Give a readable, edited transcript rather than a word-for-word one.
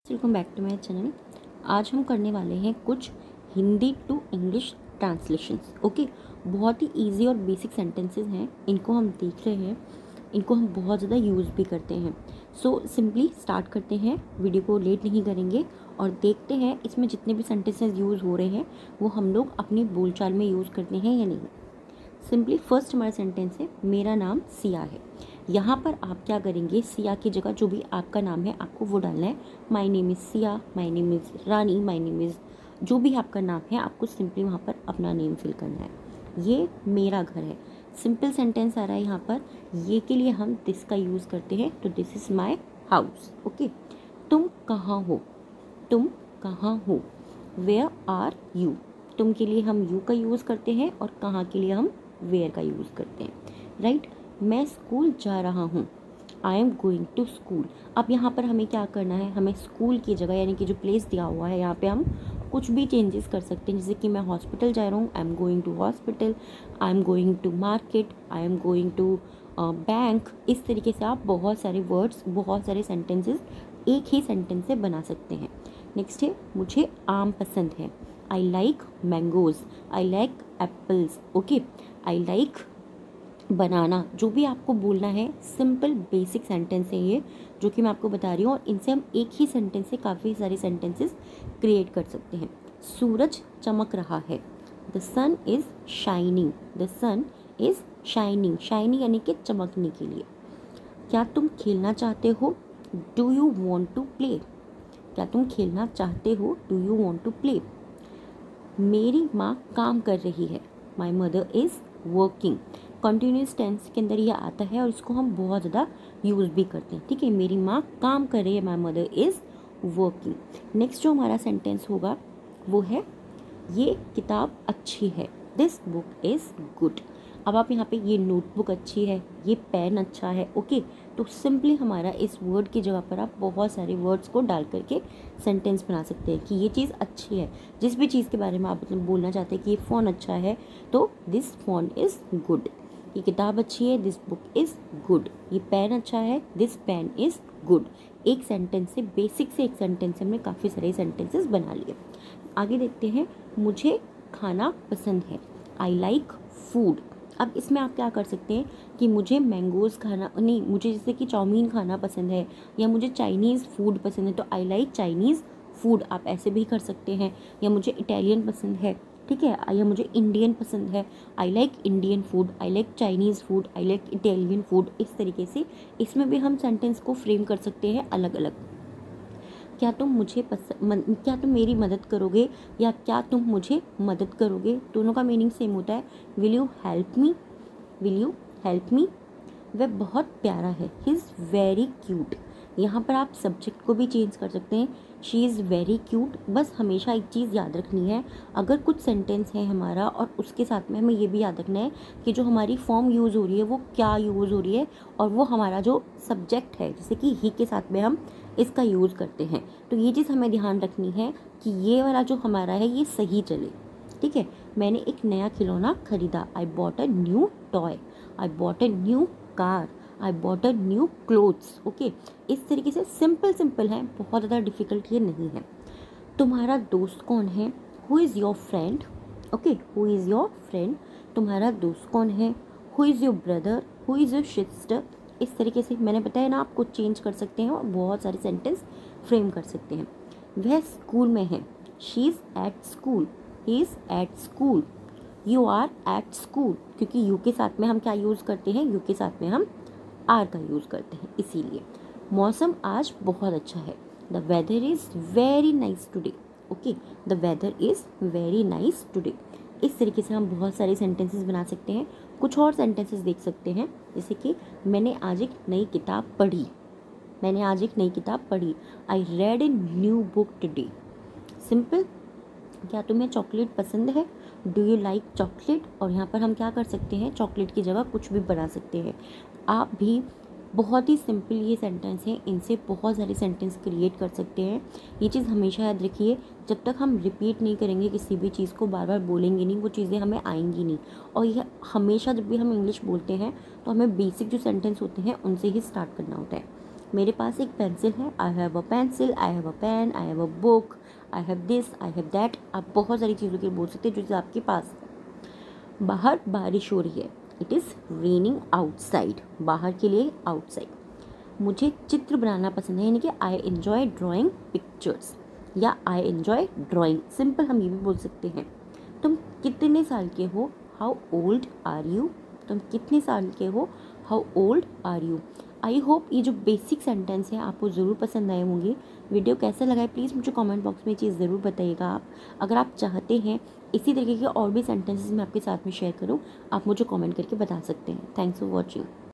Welcome back to my channel. आज हम करने वाले हैं कुछ Hindi to English translations. Okay, बहुत ही इजी और बेसिक सेंटेंसेस हैं, इनको हम देख रहे हैं, इनको हम बहुत ज़्यादा यूज़ भी करते हैं। सो सिंपली स्टार्ट करते हैं, वीडियो को लेट नहीं करेंगे और देखते हैं इसमें जितने भी सेंटेंसेस यूज़ हो रहे हैं वो हम लोग अपनी बोलचाल में यूज़ करते हैं या नहीं। सिंपली फर्स्ट हमारा सेंटेंस है, मेरा नाम सिया है। यहाँ पर आप क्या करेंगे, सिया की जगह जो भी आपका नाम है आपको वो डालना है। My name is Siya, my name is Rani, my name is जो भी आपका नाम है, आपको सिंपली वहाँ पर अपना नेम फिल करना है। ये मेरा घर है, सिंपल सेंटेंस आ रहा है यहाँ पर। ये के लिए हम दिस का यूज़ करते हैं, तो this is my house. Okay, तुम कहाँ हो, तुम कहाँ हो, वेयर आर यू। तुम के लिए हम यू का यूज़ करते हैं और कहाँ के लिए हम वेयर का यूज़ करते हैं, राइट। मैं स्कूल जा रहा हूँ, I am going to school. अब यहाँ पर हमें क्या करना है, हमें स्कूल की जगह यानी कि जो प्लेस दिया हुआ है यहाँ पे हम कुछ भी चेंजेस कर सकते हैं। जैसे कि मैं हॉस्पिटल जा रहा हूँ, I am going to hospital, I am going to market, I am going to bank. इस तरीके से आप बहुत सारे वर्ड्स, बहुत सारे सेंटेंसेस एक ही सेंटेंस से बना सकते हैं। नेक्स्ट है, मुझे आम पसंद है, I like mangoes, I like apples. Okay, I like banana. जो भी आपको बोलना है, सिंपल बेसिक सेंटेंस है ये जो कि मैं आपको बता रही हूँ, और इनसे हम एक ही सेंटेंस से काफ़ी सारे सेंटेंसेस क्रिएट कर सकते हैं। सूरज चमक रहा है, the sun is shining, the sun is shining. Shining यानी कि चमकने के लिए। क्या तुम खेलना चाहते हो, do you want to play. क्या तुम खेलना चाहते हो, do you want to play. मेरी माँ काम कर रही है, my mother is working. Continuous tense के अंदर यह आता है और इसको हम बहुत ज़्यादा यूज़ भी करते हैं। ठीक है, मेरी माँ काम कर रही है, my mother is working. Next जो हमारा सेंटेंस होगा वो है, ये किताब अच्छी है, दिस बुक इज़ गुड। अब आप यहाँ पे, ये नोटबुक अच्छी है, ये पेन अच्छा है। ओके, तो सिंपली हमारा इस वर्ड की जगह पर आप बहुत सारे वर्ड्स को डाल करके सेंटेंस बना सकते हैं कि ये चीज़ अच्छी है। जिस भी चीज़ के बारे में आप मतलब बोलना चाहते हैं कि ये फ़ोन अच्छा है, तो दिस फ़ोन इज़ गुड। ये किताब अच्छी है, दिस बुक इज़ गुड। ये पेन अच्छा है, दिस पेन इज़ गुड। एक सेंटेंस से, बेसिक से एक सेंटेंस से हमने काफ़ी सारे सेंटेंसेस बना लिए। आगे देखते हैं, मुझे खाना पसंद है, आई लाइक फूड। अब इसमें आप क्या कर सकते हैं कि मुझे मैंगोज़ खाना नहीं, मुझे जैसे कि चाउमीन खाना पसंद है या मुझे चाइनीज़ फूड पसंद है, तो आई लाइक चाइनीज़ फूड आप ऐसे भी कर सकते हैं। या मुझे इटालियन पसंद है, ठीक है, या मुझे इंडियन पसंद है, I like Indian food, I like Chinese food, I like Italian food. इस तरीके से इसमें भी हम सेंटेंस को फ्रेम कर सकते हैं अलग अलग। क्या तुम मुझे क्या तुम मेरी मदद करोगे या क्या तुम मुझे मदद करोगे, दोनों का मीनिंग सेम होता है। Will you help me, will you help me. वह बहुत प्यारा है, ही इज़ वेरी क्यूट। यहाँ पर आप सब्जेक्ट को भी चेंज कर सकते हैं, शी इज़ वेरी क्यूट। बस हमेशा एक चीज़ याद रखनी है, अगर कुछ सेंटेंस है हमारा और उसके साथ में हमें ये भी याद रखना है कि जो हमारी फॉर्म यूज़ हो रही है वो क्या यूज़ हो रही है, और वो हमारा जो सब्जेक्ट है, जैसे कि ही के साथ में हम इसका यूज़ करते हैं, तो ये चीज़ हमें ध्यान रखनी है कि ये वाला जो हमारा है ये सही चले। ठीक है, मैंने एक नया खिलौना खरीदा, I bought a new toy, I bought a new car, I bought a new clothes. Okay, इस तरीके से सिंपल सिंपल है, बहुत ज़्यादा डिफ़िकल्ट ये नहीं है। तुम्हारा दोस्त कौन है, who is your friend. Okay, who is your friend, तुम्हारा दोस्त कौन है। Who is your brother, who is your sister. इस तरीके से मैंने बताया ना, आप कुछ चेंज कर सकते हैं और बहुत सारे सेंटेंस फ्रेम कर सकते हैं। वह स्कूल में है, she is at school, he is at school, you are at school. क्योंकि यू के साथ में हम क्या यूज़ करते हैं, यू के साथ में हम आर का यूज़ करते हैं, इसीलिए। मौसम आज बहुत अच्छा है, the weather is very nice today. Okay, the weather is very nice today. इस तरीके से हम बहुत सारे सेंटेंसेस बना सकते हैं। कुछ और सेंटेंसेस देख सकते हैं, जैसे कि मैंने आज एक नई किताब पढ़ी, मैंने आज एक नई किताब पढ़ी, I read a new book today. Simple. क्या तुम्हें चॉकलेट पसंद है, डू यू लाइक चॉकलेट। और यहाँ पर हम क्या कर सकते हैं, चॉकलेट की जगह कुछ भी बना सकते हैं। आप भी बहुत ही सिंपल ये सेंटेंस हैं, इनसे बहुत सारे सेंटेंस क्रिएट कर सकते हैं। ये चीज़ हमेशा याद रखिए, जब तक हम रिपीट नहीं करेंगे किसी भी चीज़ को, बार बार बोलेंगे नहीं, वो चीज़ें हमें आएंगी नहीं। और यह हमेशा जब भी हम इंग्लिश बोलते हैं तो हमें बेसिक जो सेंटेंस होते हैं उनसे ही स्टार्ट करना होता है। मेरे पास एक पेंसिल है, I have a pencil, I have a pen, I have a book, I have this, I have that. आप बहुत सारी चीज़ों के लिए बोल सकते हैं जो चीज़ आपके पास है। बाहर बारिश हो रही है, इट इज़ रेनिंग आउटसाइड, बाहर के लिए आउटसाइड। मुझे चित्र बनाना पसंद है, यानी कि आई एन्जॉय ड्राइंग पिक्चर्स, या आई एन्जॉय ड्राइंग, सिंपल हम ये भी बोल सकते हैं। तुम कितने साल के हो, हाउ ओल्ड आर यू, तुम कितने साल के हो, how old are you. I hope ये जो बेसिक सेंटेंस है आपको ज़रूर पसंद आए होंगे। वीडियो कैसा लगा है प्लीज़ मुझे कमेंट बॉक्स में ये चीज़ ज़रूर बताइएगा। आप अगर आप चाहते हैं इसी तरीके के और भी सेंटेंसेस मैं आपके साथ में शेयर करूँ, आप मुझे कमेंट करके बता सकते हैं। Thanks for watching.